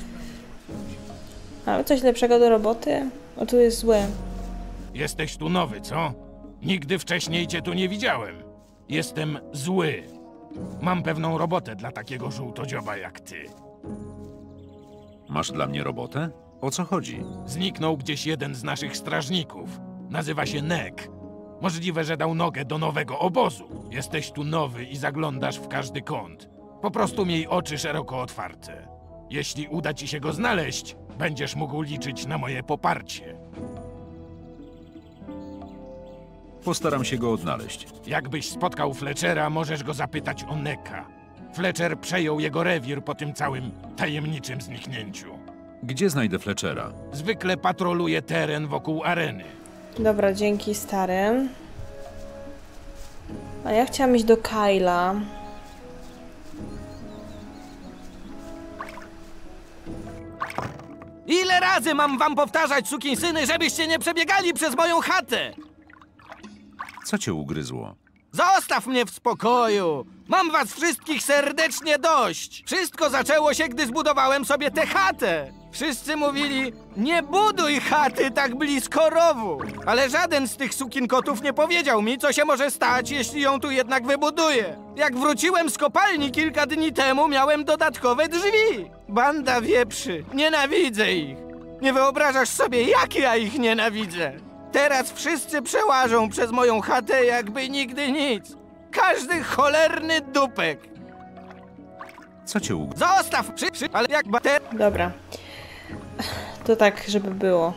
Mamy coś lepszego do roboty? O, tu jest zły. Jesteś tu nowy, co? Nigdy wcześniej cię tu nie widziałem. Jestem zły. Mam pewną robotę dla takiego żółtodzioba jak ty. Masz dla mnie robotę? O co chodzi? Zniknął gdzieś jeden z naszych strażników. Nazywa się Nek. Możliwe, że dał nogę do nowego obozu. Jesteś tu nowy i zaglądasz w każdy kąt. Po prostu miej oczy szeroko otwarte. Jeśli uda ci się go znaleźć, będziesz mógł liczyć na moje poparcie. Postaram się go odnaleźć. Jakbyś spotkał Fletchera, możesz go zapytać o Neka. Fletcher przejął jego rewir po tym całym tajemniczym zniknięciu. Gdzie znajdę Fletchera? Zwykle patroluje teren wokół areny. Dobra, dzięki stary. A ja chciałam iść do Kyla. Ile razy mam wam powtarzać, sukinsyny, żebyście nie przebiegali przez moją chatę? Co cię ugryzło? Zostaw mnie w spokoju! Mam was wszystkich serdecznie dość! Wszystko zaczęło się, gdy zbudowałem sobie tę chatę! Wszyscy mówili, nie buduj chaty tak blisko rowu! Ale żaden z tych sukinkotów nie powiedział mi, co się może stać, jeśli ją tu jednak wybuduję. Jak wróciłem z kopalni kilka dni temu, miałem dodatkowe drzwi! Banda wieprzy, nienawidzę ich! Nie wyobrażasz sobie, jak ja ich nienawidzę! Teraz wszyscy przełażą przez moją chatę, jakby nigdy nic. Każdy cholerny dupek. Co cię ugryzło? Zostaw przy, przy, ale jak bater... Dobra. To tak, żeby było.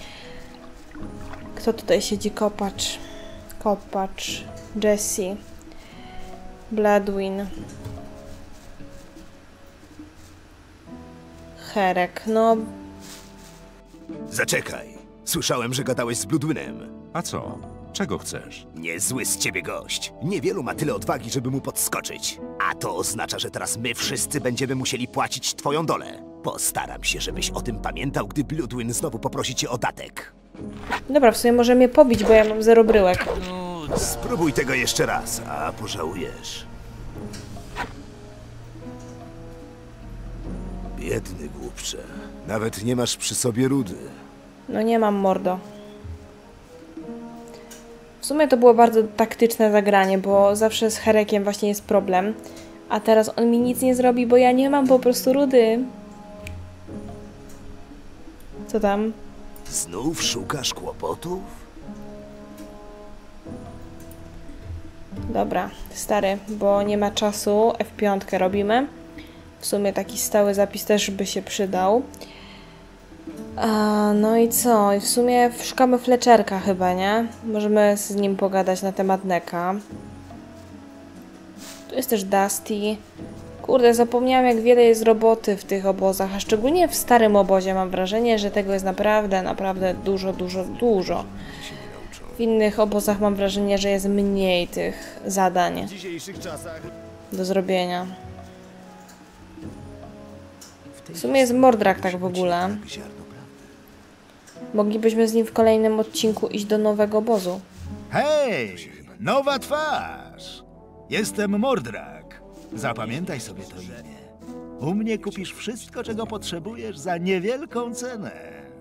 Kto tutaj siedzi? Kopacz. Kopacz. Jesse. Bladwin. Herek. No... Zaczekaj. Słyszałem, że gadałeś z Bloodwinem. A co? Czego chcesz? Niezły z ciebie gość. Niewielu ma tyle odwagi, żeby mu podskoczyć. A to oznacza, że teraz my wszyscy będziemy musieli płacić twoją dolę. Postaram się, żebyś o tym pamiętał, gdy Bloodwin znowu poprosi cię o datek. Dobra, w sumie może mnie pobić, bo ja mam zero bryłek. Spróbuj tego jeszcze raz, a pożałujesz. Biedny głupcze. Nawet nie masz przy sobie rudy. No nie mam, mordo. W sumie to było bardzo taktyczne zagranie, bo zawsze z Herekiem właśnie jest problem. A teraz on mi nic nie zrobi, bo ja nie mam po prostu rudy. Co tam? Znów szukasz kłopotów? Dobra, stary, bo nie ma czasu. F pięć robimy. W sumie taki stały zapis też by się przydał. A, no i co? I w sumie szukamy Fletcherka chyba, nie? Możemy z nim pogadać na temat Neka. Tu jest też Dusty. Kurde, zapomniałam, jak wiele jest roboty w tych obozach, a szczególnie w starym obozie mam wrażenie, że tego jest naprawdę, naprawdę dużo, dużo, dużo. W innych obozach mam wrażenie, że jest mniej tych zadań do zrobienia. W sumie jest Mordrak tak w ogóle. Moglibyśmy z nim w kolejnym odcinku iść do nowego obozu. Hej! Nowa twarz! Jestem Mordrak. Zapamiętaj sobie to imię. U mnie kupisz wszystko, czego potrzebujesz za niewielką cenę.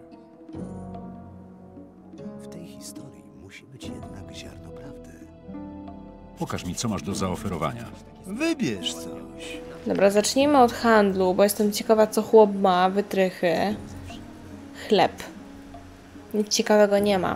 W tej historii musi być jednak ziarno prawdy. Pokaż mi, co masz do zaoferowania. Wybierz coś. Dobra, zacznijmy od handlu, bo jestem ciekawa, co chłop ma. Wytrychy. Chleb. Nic ciekawego nie ma.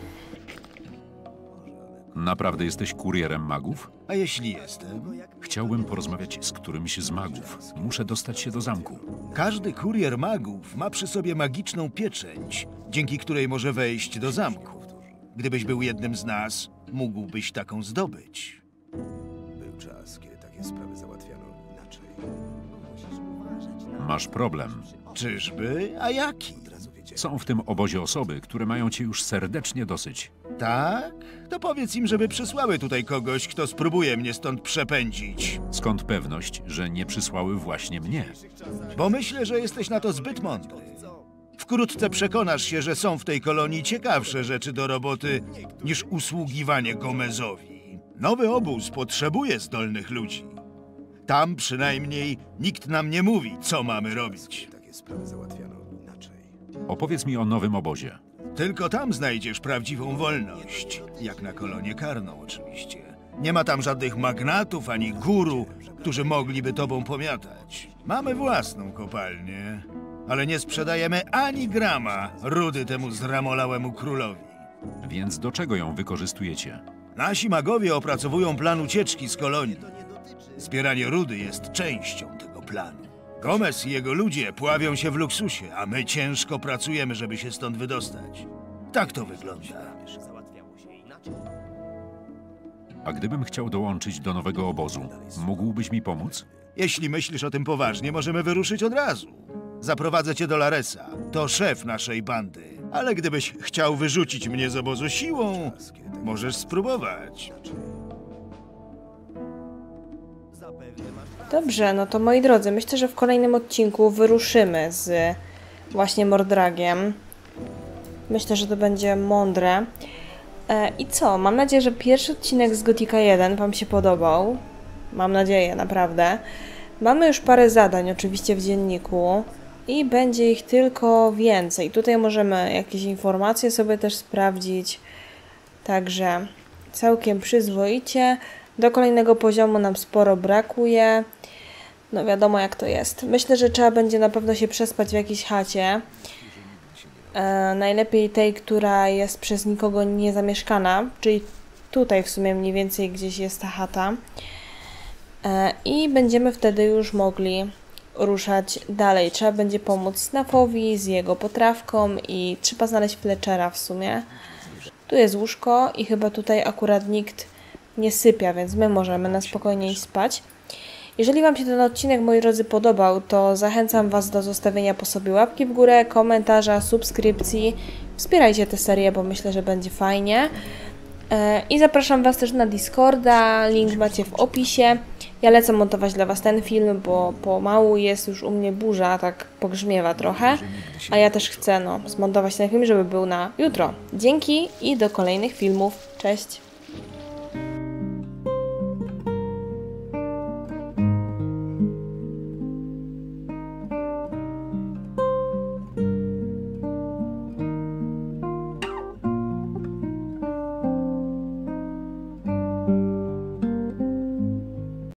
Naprawdę jesteś kurierem magów? A jeśli jestem? Chciałbym porozmawiać z którymś z magów. Muszę dostać się do zamku. Każdy kurier magów ma przy sobie magiczną pieczęć, dzięki której może wejść do zamku. Gdybyś był jednym z nas, mógłbyś taką zdobyć. Był czas, kiedy takie sprawy załatwiano inaczej. Masz problem. Czyżby? A jaki? Są w tym obozie osoby, które mają cię już serdecznie dosyć. Tak? To powiedz im, żeby przysłały tutaj kogoś, kto spróbuje mnie stąd przepędzić. Skąd pewność, że nie przysłały właśnie mnie? Bo myślę, że jesteś na to zbyt mądry. Wkrótce przekonasz się, że są w tej kolonii ciekawsze rzeczy do roboty niż usługiwanie Gomezowi. Nowy obóz potrzebuje zdolnych ludzi. Tam przynajmniej nikt nam nie mówi, co mamy robić. Takie sprawy załatwiano inaczej. Opowiedz mi o nowym obozie. Tylko tam znajdziesz prawdziwą wolność. Jak na kolonię karną, oczywiście. Nie ma tam żadnych magnatów ani guru, którzy mogliby tobą pomiatać. Mamy własną kopalnię, ale nie sprzedajemy ani grama rudy temu zramolałemu królowi. Więc do czego ją wykorzystujecie? Nasi magowie opracowują plan ucieczki z kolonii. Zbieranie rudy jest częścią tego planu. Gomez i jego ludzie pławią się w luksusie, a my ciężko pracujemy, żeby się stąd wydostać. Tak to wygląda. A gdybym chciał dołączyć do nowego obozu, mógłbyś mi pomóc? Jeśli myślisz o tym poważnie, możemy wyruszyć od razu. Zaprowadzę cię do Laresa. To szef naszej bandy. Ale gdybyś chciał wyrzucić mnie z obozu siłą, możesz spróbować. Dobrze, no to moi drodzy, myślę, że w kolejnym odcinku wyruszymy z właśnie Mordragiem. Myślę, że to będzie mądre. E, I co? Mam nadzieję, że pierwszy odcinek z Gotika jeden Wam się podobał. Mam nadzieję, naprawdę. Mamy już parę zadań oczywiście w dzienniku i będzie ich tylko więcej. Tutaj możemy jakieś informacje sobie też sprawdzić. Także całkiem przyzwoicie. Do kolejnego poziomu nam sporo brakuje. No wiadomo jak to jest. Myślę, że trzeba będzie na pewno się przespać w jakiejś chacie. E, najlepiej tej, która jest przez nikogo niezamieszkana. Czyli tutaj w sumie mniej więcej gdzieś jest ta chata. E, I będziemy wtedy już mogli ruszać dalej. Trzeba będzie pomóc Snafowi z jego potrawką i trzeba znaleźć Fletchera w sumie. Tu jest łóżko i chyba tutaj akurat nikt nie sypia, więc my możemy na spokojnie iść spać. Jeżeli Wam się ten odcinek, moi drodzy, podobał, to zachęcam Was do zostawienia po sobie łapki w górę, komentarza, subskrypcji. Wspierajcie tę serię, bo myślę, że będzie fajnie. I zapraszam Was też na Discorda, link macie w opisie. Ja lecę montować dla Was ten film, bo pomału jest już u mnie burza, tak pogrzmiewa trochę. A ja też chcę no, zmontować ten film, żeby był na jutro. Dzięki i do kolejnych filmów. Cześć!